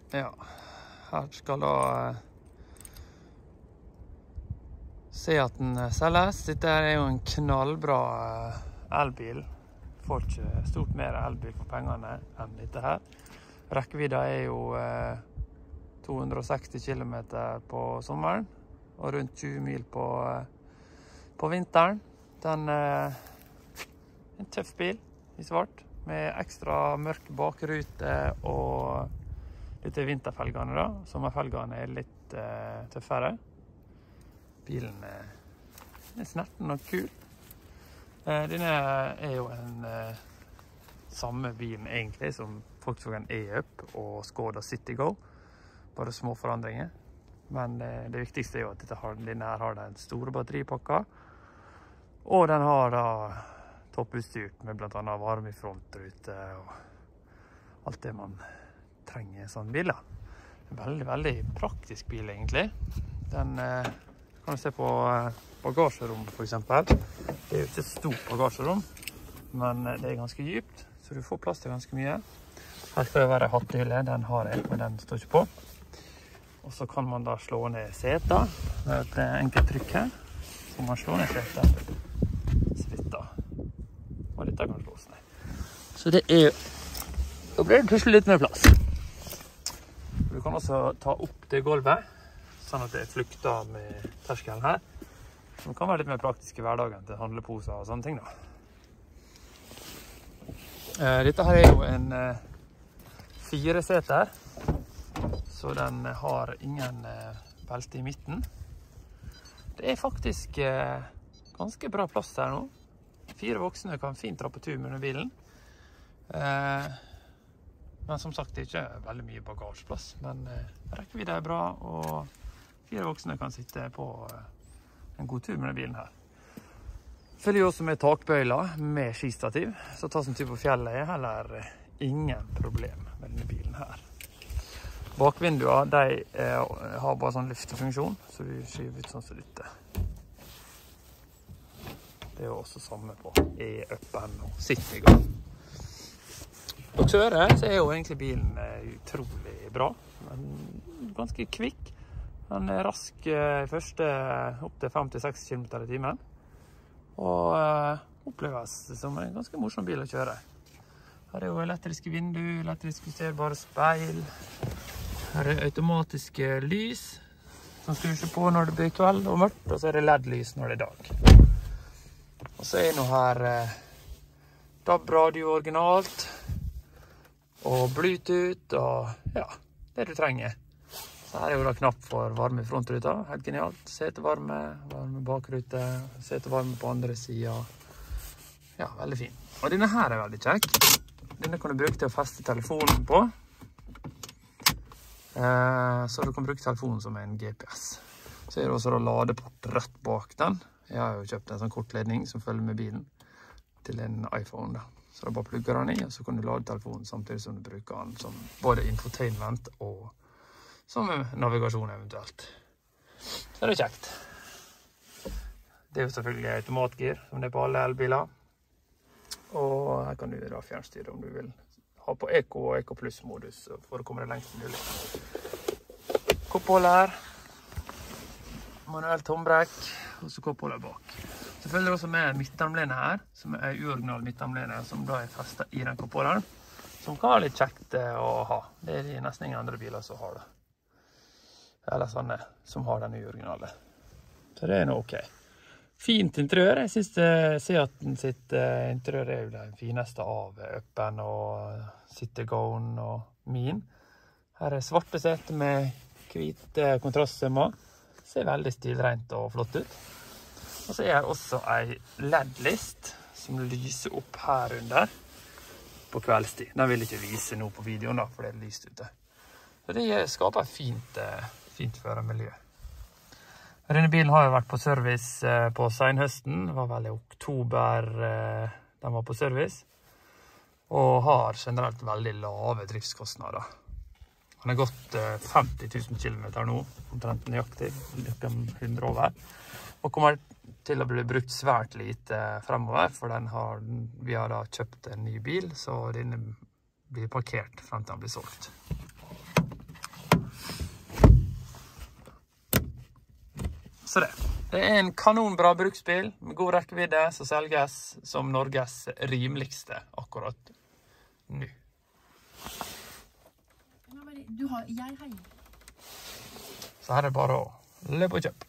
Ja, her skal da se at den selges. Dette er jo en knallbra elbil. Får ikke stort mer elbil for pengene enn dette her. Rekkevidda er jo 260 km på sommeren, og rundt 20 mil på vinteren. Den er en tøff bil i svart, med ekstra mørk bakrute, og dette er vinterfelgene da. Sommerfelgene er litt tøffere. Bilen er snerten og kul. Denne er jo en samme bilen egentlig som Volkswagen E-Up og Skoda Citigo. Bare små forandringer. Men det viktigste er jo at denne her har den store batteripakka. Og den har da topputstyrt med blant annet varme i frontrute og alt det man trenger i en sånn bil da. En veldig, veldig praktisk bil egentlig. Den kan du se på bagasjerom for eksempel. Det er jo ikke et stort bagasjerom, men det er ganske dypt, så du får plass til ganske mye. Her skal det være hattehylle, den har jeg, men den står ikke på. Og så kan man da slå ned setet med et enkelt trykk her. Så man slår ned setet, så dette, og dette kan slås ned. Så det er, da blir det plutselig litt mer plass. Du kan også ta opp det gulvet, sånn at det flukter med terskelen her. Som kan være litt mer praktisk i hverdagen til handleposer og sånne ting da. Dette her er jo en 4-seter, så den har ingen belte i midten. Det er faktisk ganske bra plass her nå. 4 voksne kan fint dra på tur med bilen. Men som sagt, det er ikke veldig mye bagasjeplass, men rekkevidde er bra, og 4 voksne kan sitte på en god tur med denne bilen her. Følger jo også med takbøyler med skistativ, så ta som tur på fjellet er heller ingen problem med denne bilen her. Bakvinduene, de har bare sånn luftefunksjon, så du skyver ut sånn som dette. Det er jo også samme på E-Upen og Citigo. Dere hører, så er jo egentlig bilen utrolig bra, men ganske kvikk. Den er rask i første opp til 5-6 km i timen, og oppleves som en ganske morsom bil å kjøre. Her er jo elektriske vinduer, elektrisk justerbare speil. Her er automatiske lys, som skrur seg på når det blir kveld og mørkt, og så er det LED-lys når det er dag. Og så er nå her DAB-radio originalt, og Bluetooth, og ja, det du trenger. Så her er jo da knapp for varme i frontruta, helt genialt. Setevarme, varme bakrute, setevarme på andre siden. Ja, veldig fin. Og denne her er veldig kjekk. Denne kan du bruke til å feste telefonen på. Så du kan bruke telefonen som en GPS. Så er det også da ladeport rett bak den. Jeg har jo kjøpt en sånn kortledning som følger med bilen til en iPhone da. Så da bare plugger den i, og så kan du lade telefonen samtidig som du bruker den som både infotainment og som navigasjon eventuelt. Så er det kjekt. Det er jo selvfølgelig automatgir, som det er på alle elbiler. Og her kan du da fjernstyre om du vil ha på Eco og Eco Plus modus for å komme deg lengst mulig. Koppholder, manuelt håndbrekk, og så koppholder bak. Så følger det også med midtarmlene her, som er uoriginal midtarmlene, som da er festet i den koppholderen, som kan være litt kjekt å ha. Det er nesten ingen andre biler som har det. Eller sånne som har den uoriginale. Så det er nå ok. Fint interiør. Jeg synes Seaten sitt interiør er jo det fineste av Upen og Citigoen og Min. Her er svarte seter med hvite kontrastsømmer. Ser veldig stilrent og flott ut. Og så er det også en LED-list som lyser opp her under på kveldstid. Den vil jeg ikke vise nå på videoen da, for det er lyst ute. Så det skaper et fint førermiljø. Denne bilen har jo vært på service på senhøsten. Det var vel i oktober den var på service. Og har generelt veldig lave driftskostnader. Han har gått 50 000 kilometer nå, omtrent nøyaktig, 100 over. Og kommer til å bli brukt svært lite fremover, for vi har da kjøpt en ny bil, så den blir parkert frem til den blir solgt. Så det er en kanonbra bruksbil med god rekkevidde som selges som Norges rimeligste akkurat nå. Jeg heier. Så her er det bare å løpe og kjøpe.